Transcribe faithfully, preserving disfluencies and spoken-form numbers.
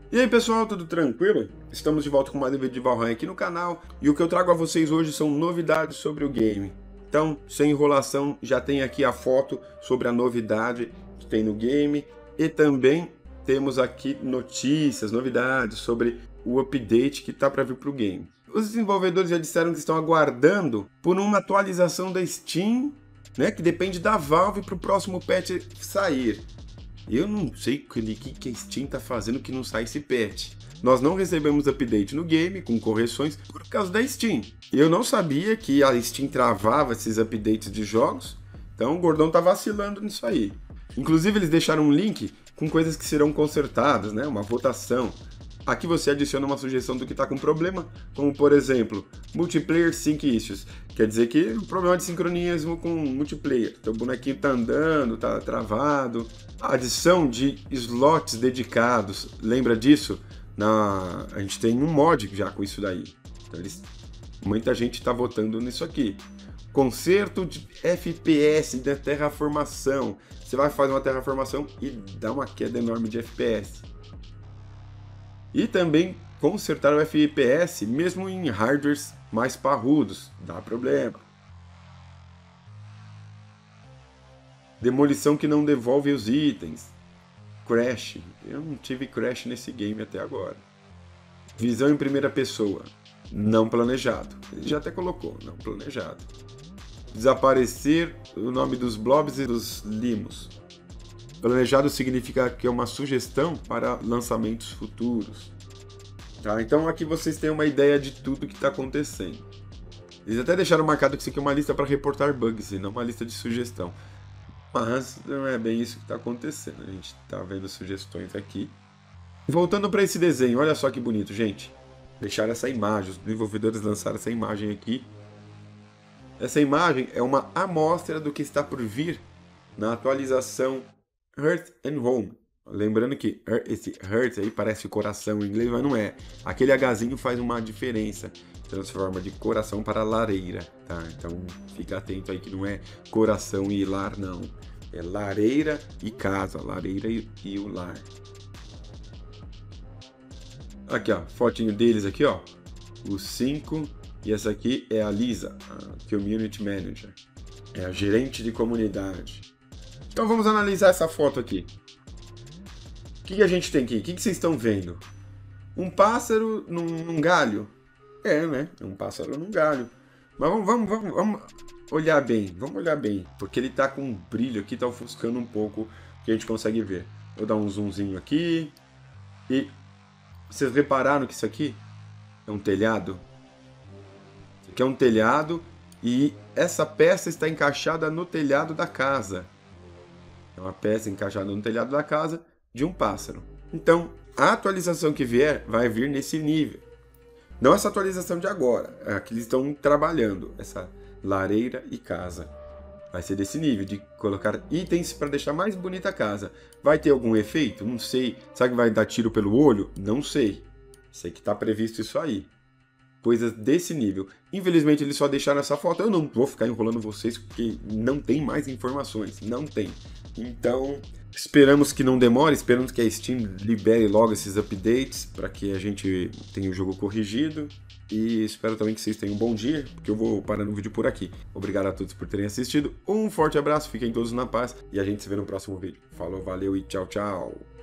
E aí pessoal, tudo tranquilo? Estamos de volta com mais um vídeo de Valheim aqui no canal e o que eu trago a vocês hoje são novidades sobre o game. Então, sem enrolação, já tem aqui a foto sobre a novidade que tem no game e também temos aqui notícias, novidades sobre o update que está para vir para o game. Os desenvolvedores já disseram que estão aguardando por uma atualização da Steam, né, que depende da Valve para o próximo patch sair. Eu não sei o que, que a Steam tá fazendo que não sai esse patch. Nós não recebemos update no game, com correções, por causa da Steam. Eu não sabia que a Steam travava esses updates de jogos, então o Gordão tá vacilando nisso aí. Inclusive eles deixaram um link com coisas que serão consertadas, né? Uma votação. Aqui você adiciona uma sugestão do que está com problema, como por exemplo, Multiplayer Sync Issues. Quer dizer que o problema de sincronismo com multiplayer. Então o bonequinho tá andando, tá travado. A adição de slots dedicados, lembra disso? Na... A gente tem um mod já com isso daí. Então, eles... Muita gente está votando nisso aqui. Conserto de F P S da terraformação. Você vai fazer uma terraformação e dá uma queda enorme de F P S. E também consertar o F P S mesmo em hardwares mais parrudos, dá problema. Demolição que não devolve os itens. Crash, eu não tive crash nesse game até agora. Visão em primeira pessoa, não planejado. Ele já até colocou, não planejado. Desaparecer o nome dos blobs e dos limos. Planejado significa que é uma sugestão para lançamentos futuros. Tá? Então aqui vocês têm uma ideia de tudo que está acontecendo. Eles até deixaram marcado que isso aqui é uma lista para reportar bugs e não uma lista de sugestão. Mas não é bem isso que está acontecendo. A gente está vendo sugestões aqui. Voltando para esse desenho, olha só que bonito, gente. Deixaram essa imagem, os desenvolvedores lançaram essa imagem aqui. Essa imagem é uma amostra do que está por vir na atualização Hearth and Home. Lembrando que esse Hearth aí parece coração em inglês, mas não é. Aquele Hzinho faz uma diferença. Transforma de coração para lareira, tá? Então fica atento aí que não é coração e lar, não. É lareira e casa, lareira e, e o lar. Aqui, ó, fotinho deles aqui, ó. Os cinco. E essa aqui é a Lisa, a Community Manager. É a gerente de comunidade. Então vamos analisar essa foto aqui. O que, que a gente tem aqui? O que, que vocês estão vendo? Um pássaro num, num galho? É, né? É um pássaro num galho. Mas vamos, vamos, vamos, vamos olhar bem. Vamos olhar bem. Porque ele tá com um brilho aqui, tá ofuscando um pouco o que a gente consegue ver. Vou dar um zoomzinho aqui. E vocês repararam que isso aqui é um telhado? Isso aqui é um telhado e essa peça está encaixada no telhado da casa. É uma peça encaixada no telhado da casa de um pássaro. Então, a atualização que vier vai vir nesse nível. Não essa atualização de agora, é que eles estão trabalhando, essa lareira e casa. Vai ser desse nível, de colocar itens para deixar mais bonita a casa. Vai ter algum efeito? Não sei. Será que vai dar tiro pelo olho? Não sei. Sei que está previsto isso aí. Coisas desse nível. Infelizmente eles só deixaram essa foto. Eu não vou ficar enrolando vocês porque não tem mais informações. Não tem. Então, esperamos que não demore, esperamos que a Steam libere logo esses updates para que a gente tenha o jogo corrigido. E espero também que vocês tenham um bom dia, porque eu vou parando o vídeo por aqui. Obrigado a todos por terem assistido. Um forte abraço, fiquem todos na paz e a gente se vê no próximo vídeo. Falou, valeu e tchau, tchau.